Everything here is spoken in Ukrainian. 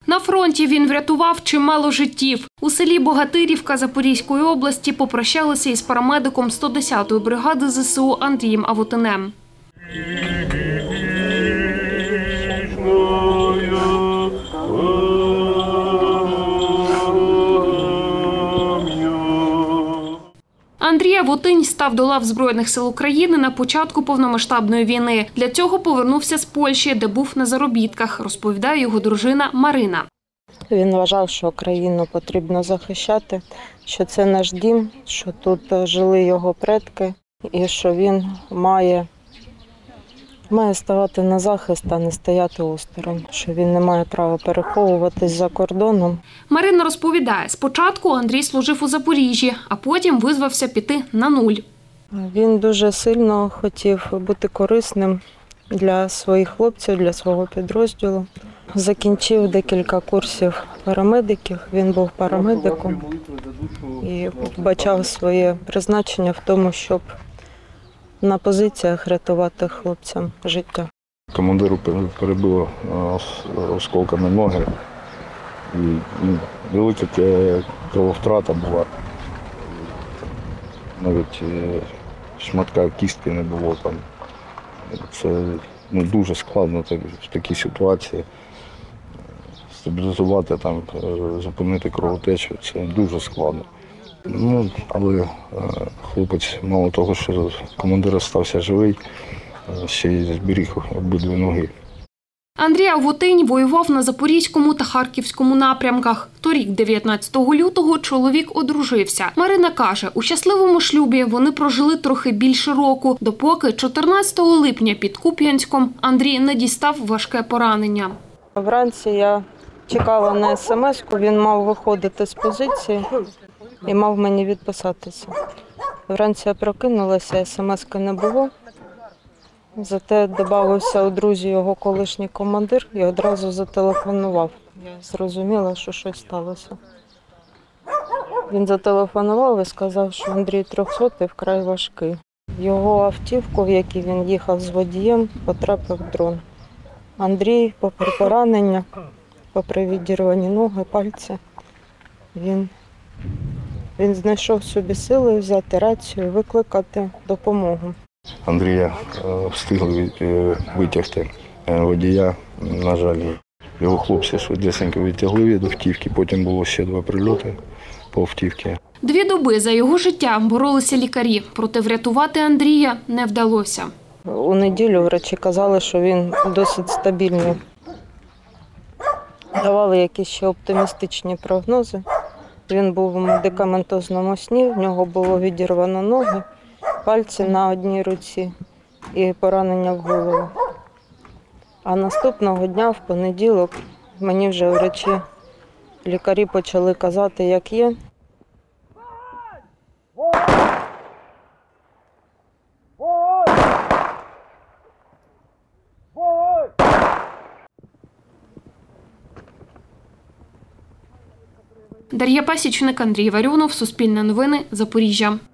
На фронті він врятував чимало життів. У селі Богатирівка Запорізької області попрощалися із парамедиком 110-ї бригади ЗСУ Андрієм Авутинем. Андрій Авутинь став до лав Збройних сил України на початку повномасштабної війни. Для цього повернувся з Польщі, де був на заробітках, розповідає його дружина Марина. Він вважав, що країну потрібно захищати, що це наш дім, що тут жили його предки і що він має ставати на захист, а не стояти осторонь, що він не має права переховуватись за кордоном. Марина розповідає, спочатку Андрій служив у Запоріжжі, а потім визвався піти на нуль. Він дуже сильно хотів бути корисним для своїх хлопців, для свого підрозділу. Закінчив декілька курсів парамедиків, він був парамедиком і вбачав своє призначення в тому, щоб на позиціях рятувати хлопцям життя. Командиру перебило осколками ноги і велика крововтрата була. Навіть шматка кістки не було там. Це дуже складно в такій ситуації. Стабілізувати, зупинити кровотечу – це дуже складно. Але хлопець, мало того, що командир стався живий, ще й зберіг обидві ноги. Андрій Авутинь воював на Запорізькому та Харківському напрямках. Торік, 19 лютого, чоловік одружився. Марина каже, у щасливому шлюбі вони прожили трохи більше року, допоки 14 липня під Куп'янськом Андрій не дістав важке поранення. Вранці я чекала на смс-ку, він мав виходити з позиції і мав мені відписатися. Вранці я прокинулася, смс-ки не було. Зате додався у друзі його колишній командир і одразу зателефонував. Я зрозуміла, що щось сталося. Він зателефонував і сказав, що Андрій 300-й вкрай важкий. Його автівку, в якій він їхав з водієм, потрапив дрон. Андрій, попри поранення, попри відірвані ноги, пальці, він знайшов собі сили взяти рацію, викликати допомогу. Андрія встигли витягти водія, на жаль, його хлопці швидесенько відтягли від автівки, потім було ще 2 прильоти по автівці. 2 доби за його життя боролися лікарі, проте врятувати Андрія не вдалося. У неділю врачі казали, що він досить стабільний. Давали якісь ще оптимістичні прогнози. Він був у медикаментозному сні, в нього було відірвано ноги, пальці на одній руці і поранення в голову. А наступного дня, в понеділок, мені вже врачі, лікарі почали казати, як є. Дар'я Пасічник, Андрій Варіонов, Суспільне новини, Запоріжжя.